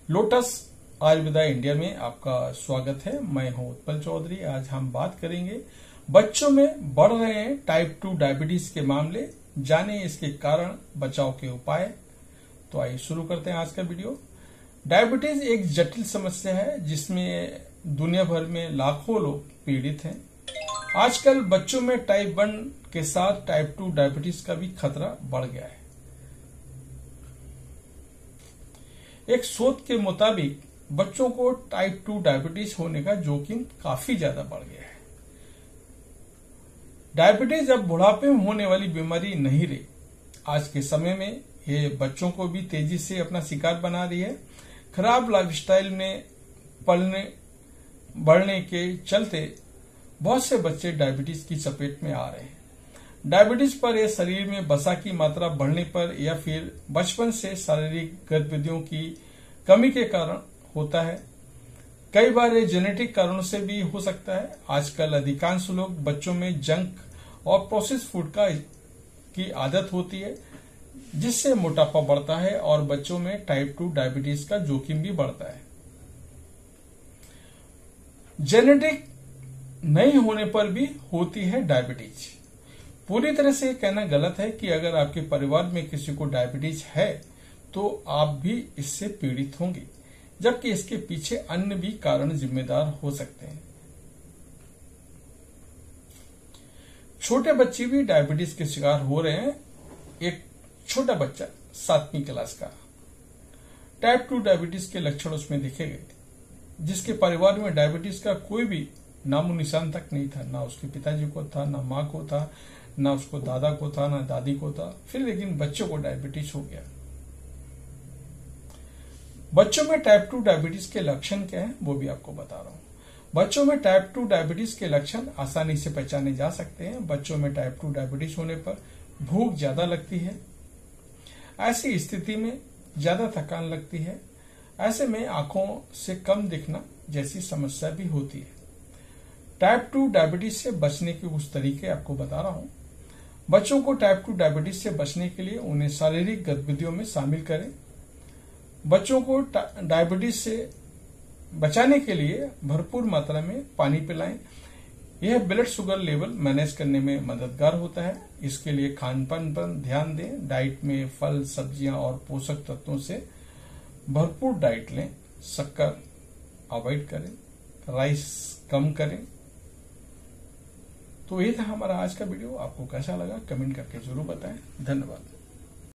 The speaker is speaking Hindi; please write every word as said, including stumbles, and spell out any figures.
लोटस आयुर्वेदा इंडिया में आपका स्वागत है। मैं हूं उत्पल चौधरी। आज हम बात करेंगे बच्चों में बढ़ रहे हैं टाइप टू डायबिटीज के मामले, जाने इसके कारण, बचाव के उपाय। तो आइए शुरू करते हैं आज का वीडियो। डायबिटीज एक जटिल समस्या है जिसमें दुनिया भर में लाखों लोग पीड़ित हैं। आजकल बच्चों में टाइप वन के साथ टाइप टू डायबिटीज का भी खतरा बढ़ गया है। एक शोध के मुताबिक बच्चों को टाइप टू डायबिटीज होने का जोखिम काफी ज्यादा बढ़ गया है। डायबिटीज अब बुढ़ापे में होने वाली बीमारी नहीं रही। आज के समय में ये बच्चों को भी तेजी से अपना शिकार बना रही है। खराब लाइफस्टाइल में पलने बढ़ने के चलते बहुत से बच्चे डायबिटीज की चपेट में आ रहे हैं। डायबिटीज पर यह शरीर में वसा की मात्रा बढ़ने पर या फिर बचपन से शारीरिक गतिविधियों की कमी के कारण होता है। कई बार ये जेनेटिक कारणों से भी हो सकता है। आजकल अधिकांश लोग बच्चों में जंक और प्रोसेस्ड फूड का की आदत होती है, जिससे मोटापा बढ़ता है और बच्चों में टाइप टू डायबिटीज का जोखिम भी बढ़ता है। जेनेटिक नहीं होने पर भी होती है डायबिटीज। पूरी तरह से कहना गलत है कि अगर आपके परिवार में किसी को डायबिटीज है तो आप भी इससे पीड़ित होंगे, जबकि इसके पीछे अन्य भी कारण जिम्मेदार हो सकते हैं। छोटे बच्चे भी डायबिटीज के शिकार हो रहे हैं। एक छोटा बच्चा सातवीं क्लास का टाइप टू डायबिटीज के लक्षण उसमें देखे गए, जिसके परिवार में डायबिटीज का कोई भी नामो निशान तक नहीं था। ना उसके पिताजी को था, ना माँ को था, ना उसको दादा को था, ना दादी को था। फिर लेकिन बच्चों को डायबिटीज हो गया। बच्चों में टाइप टू डायबिटीज के लक्षण क्या हैं वो भी आपको बता रहा हूं। बच्चों में टाइप टू डायबिटीज के लक्षण आसानी से पहचाने जा सकते हैं। बच्चों में टाइप टू डायबिटीज होने पर भूख ज्यादा लगती है। ऐसी स्थिति में ज्यादा थकान लगती है। ऐसे में आंखों से कम दिखना जैसी समस्या भी होती है। टाइप टू डायबिटीज से बचने के कुछ तरीके आपको बता रहा हूं। बच्चों को टाइप टू डायबिटीज से बचने के लिए उन्हें शारीरिक गतिविधियों में शामिल करें। बच्चों को डायबिटीज से बचाने के लिए भरपूर मात्रा में पानी पिलाएं। यह ब्लड शुगर लेवल मैनेज करने में मददगार होता है। इसके लिए खान पान पर ध्यान दें। डाइट में फल, सब्जियां और पोषक तत्वों से भरपूर डाइट लें। शक्कर अवॉइड करें, राइस कम करें। तो ये था हमारा आज का वीडियो। आपको कैसा लगा कमेंट करके जरूर बताएं। धन्यवाद।